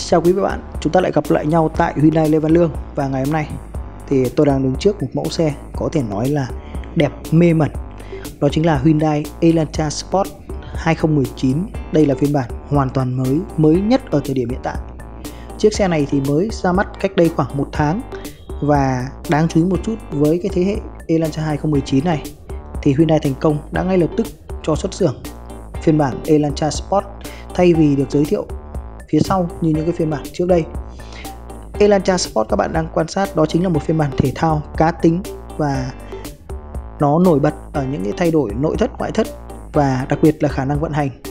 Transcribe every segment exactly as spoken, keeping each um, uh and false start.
Chào quý vị bạn, chúng ta lại gặp lại nhau tại Hyundai Lê Văn Lương. Và ngày hôm nay thì tôi đang đứng trước một mẫu xe có thể nói là đẹp mê mẩn. Đó chính là Hyundai Elantra Sport hai không một chín. Đây là phiên bản hoàn toàn mới, mới nhất ở thời điểm hiện tại. Chiếc xe này thì mới ra mắt cách đây khoảng một tháng. Và đáng chú ý một chút, với cái thế hệ Elantra hai không một chín này thì Hyundai thành công đã ngay lập tức cho xuất xưởng phiên bản Elantra Sport, thay vì được giới thiệu phía sau như những cái phiên bản trước đây. Elantra Sport các bạn đang quan sát đó chính là một phiên bản thể thao cá tính, và nó nổi bật ở những cái thay đổi nội thất ngoại thất và đặc biệt là khả năng vận hành.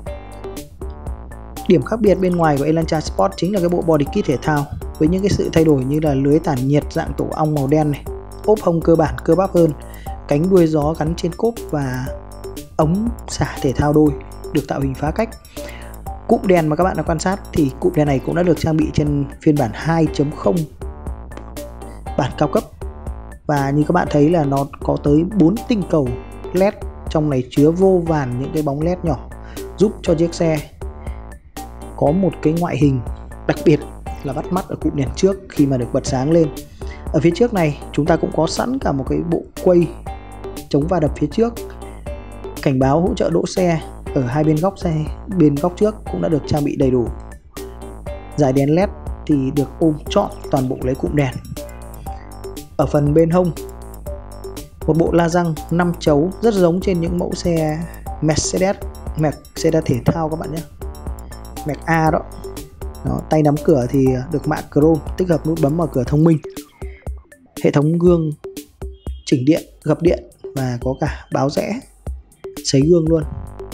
Điểm khác biệt bên ngoài của Elantra Sport chính là cái bộ body kit thể thao với những cái sự thay đổi như là lưới tản nhiệt dạng tổ ong màu đen này, ốp hông cơ bản cơ bắp hơn, cánh đuôi gió gắn trên cốp và ống xả thể thao đôi được tạo hình phá cách. Cụm đèn mà các bạn đã quan sát thì cụm đèn này cũng đã được trang bị trên phiên bản hai chấm không bản cao cấp. Và như các bạn thấy là nó có tới bốn tinh cầu led, trong này chứa vô vàn những cái bóng led nhỏ, giúp cho chiếc xe có một cái ngoại hình đặc biệt là bắt mắt ở cụm đèn trước khi mà được bật sáng lên. Ở phía trước này chúng ta cũng có sẵn cả một cái bộ quay chống va đập phía trước, cảnh báo hỗ trợ đỗ xe ở hai bên góc xe, bên góc trước cũng đã được trang bị đầy đủ. Dải đèn led thì được ôm trọn toàn bộ lấy cụm đèn. Ở phần bên hông, một bộ la răng năm chấu rất giống trên những mẫu xe Mercedes, Mercedes thể thao các bạn nhé, Merc A đó. Đó, tay nắm cửa thì được mạ chrome, tích hợp nút bấm mở cửa thông minh. Hệ thống gương chỉnh điện, gập điện và có cả báo rẽ, sấy gương luôn.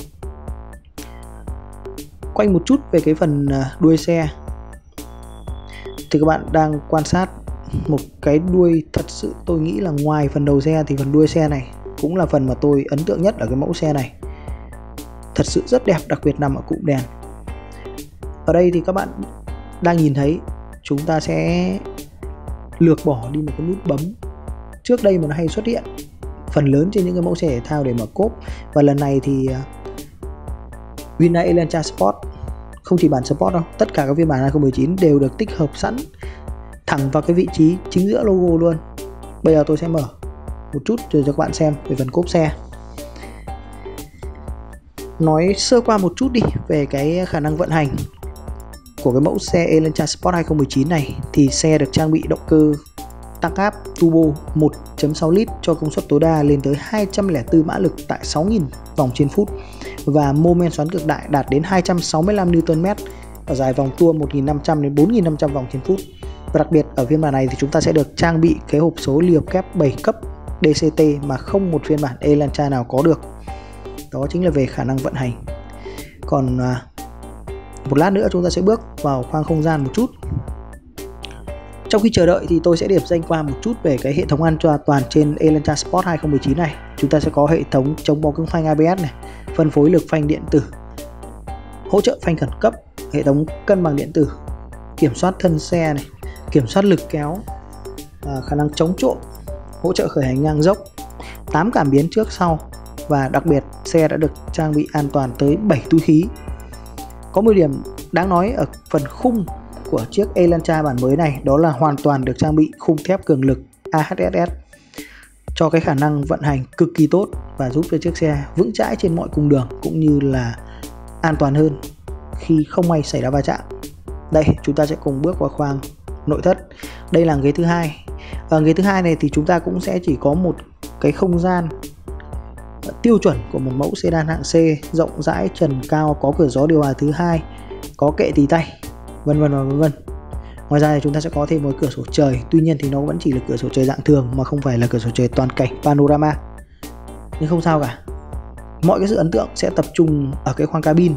Quay một chút về cái phần đuôi xe thì các bạn đang quan sát một cái đuôi thật sự tôi nghĩ là ngoài phần đầu xe thì phần đuôi xe này cũng là phần mà tôi ấn tượng nhất ở cái mẫu xe này. Thật sự rất đẹp, đặc biệt nằm ở cụm đèn. Ở đây thì các bạn đang nhìn thấy chúng ta sẽ lược bỏ đi một cái nút bấm trước đây mà nó hay xuất hiện phần lớn trên những cái mẫu xe thể thao để mở cốp. Và lần này thì Hyundai Elantra Sport, không chỉ bản Sport đâu, tất cả các phiên bản hai không một chín đều được tích hợp sẵn thẳng vào cái vị trí chính giữa logo luôn. Bây giờ tôi sẽ mở một chút rồi cho các bạn xem về phần cốp xe. Nói sơ qua một chút đi về cái khả năng vận hành của cái mẫu xe Elantra Sport hai không một chín này, thì xe được trang bị động cơ tăng áp turbo một chấm sáu lít cho công suất tối đa lên tới hai trăm lẻ bốn mã lực tại sáu nghìn vòng trên phút, và mô men xoắn cực đại đạt đến hai trăm sáu mươi lăm Newton mét ở dài vòng tua một nghìn năm trăm đến bốn nghìn năm trăm vòng trên phút. Và đặc biệt ở phiên bản này thì chúng ta sẽ được trang bị cái hộp số ly hợp kép bảy cấp đê xê tê mà không một phiên bản Elantra nào có được. Đó chính là về khả năng vận hành. Còn à, một lát nữa chúng ta sẽ bước vào khoang không gian một chút. Trong khi chờ đợi thì tôi sẽ điểm danh qua một chút về cái hệ thống an toàn trên Elantra Sport hai không một chín này. Chúng ta sẽ có hệ thống chống bó cứng phanh a bê ét này, phân phối lực phanh điện tử, hỗ trợ phanh khẩn cấp, hệ thống cân bằng điện tử, kiểm soát thân xe này, kiểm soát lực kéo, à, khả năng chống trộm, hỗ trợ khởi hành ngang dốc, tám cảm biến trước sau, và đặc biệt xe đã được trang bị an toàn tới bảy túi khí. Có một điểm đáng nói ở phần khung của chiếc Elantra bản mới này, đó là hoàn toàn được trang bị khung thép cường lực a hát ét ét cho cái khả năng vận hành cực kỳ tốt và giúp cho chiếc xe vững chãi trên mọi cung đường, cũng như là an toàn hơn khi không may xảy ra va chạm. Đây, chúng ta sẽ cùng bước vào khoang nội thất. Đây là ghế thứ hai. Ở ghế thứ hai này thì chúng ta cũng sẽ chỉ có một cái không gian tiêu chuẩn của một mẫu sedan hạng C, rộng rãi, trần cao, có cửa gió điều hòa thứ hai, có kệ tì tay, vân vân và vân vân. Ngoài ra thì chúng ta sẽ có thêm một cửa sổ trời, tuy nhiên thì nó vẫn chỉ là cửa sổ trời dạng thường mà không phải là cửa sổ trời toàn cảnh panorama. Nhưng không sao cả, mọi cái sự ấn tượng sẽ tập trung ở cái khoang cabin.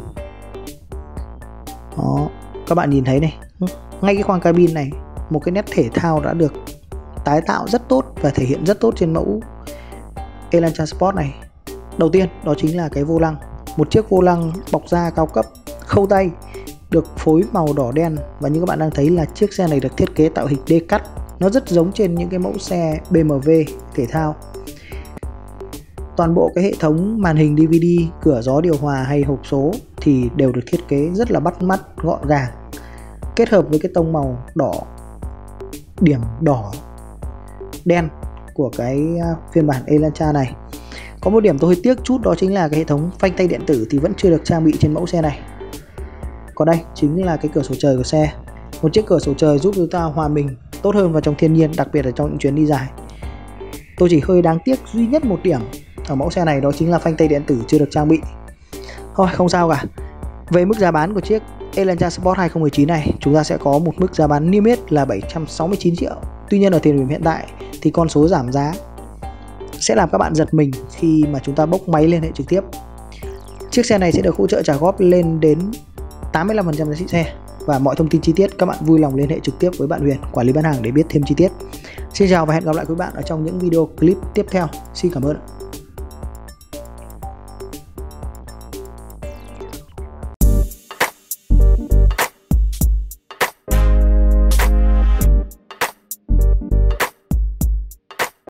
Đó, các bạn nhìn thấy này, ngay cái khoang cabin này, một cái nét thể thao đã được tái tạo rất tốt và thể hiện rất tốt trên mẫu Elantra Sport này. Đầu tiên đó chính là cái vô lăng, một chiếc vô lăng bọc da cao cấp, khâu tay, được phối màu đỏ đen, và như các bạn đang thấy là chiếc xe này được thiết kế tạo hình D-cut, nó rất giống trên những cái mẫu xe bê em vê thể thao. Toàn bộ cái hệ thống màn hình đê vê đê, cửa gió điều hòa hay hộp số thì đều được thiết kế rất là bắt mắt, gọn gàng. kết hợp với cái tông màu đỏ, điểm đỏ đen của cái phiên bản Elantra này. Có một điểm tôi hơi tiếc chút, đó chính là cái hệ thống phanh tay điện tử thì vẫn chưa được trang bị trên mẫu xe này. Còn đây chính là cái cửa sổ trời của xe, một chiếc cửa sổ trời giúp chúng ta hòa mình tốt hơn vào trong thiên nhiên, đặc biệt là trong những chuyến đi dài. Tôi chỉ hơi đáng tiếc duy nhất một điểm ở mẫu xe này, đó chính là phanh tay điện tử chưa được trang bị. Thôi không sao cả. Về mức giá bán của chiếc Elantra Sport hai không một chín này, chúng ta sẽ có một mức giá bán niêm yết là bảy trăm sáu mươi chín triệu. Tuy nhiên ở thời điểm hiện tại thì con số giảm giá sẽ làm các bạn giật mình khi mà chúng ta bốc máy liên hệ trực tiếp. Chiếc xe này sẽ được hỗ trợ trả góp lên đến tám mươi lăm phần trăm giá trị xe. Và mọi thông tin chi tiết các bạn vui lòng liên hệ trực tiếp với bạn Huyền, quản lý bán hàng, để biết thêm chi tiết. Xin chào và hẹn gặp lại quý bạn ở trong những video clip tiếp theo. Xin cảm ơn.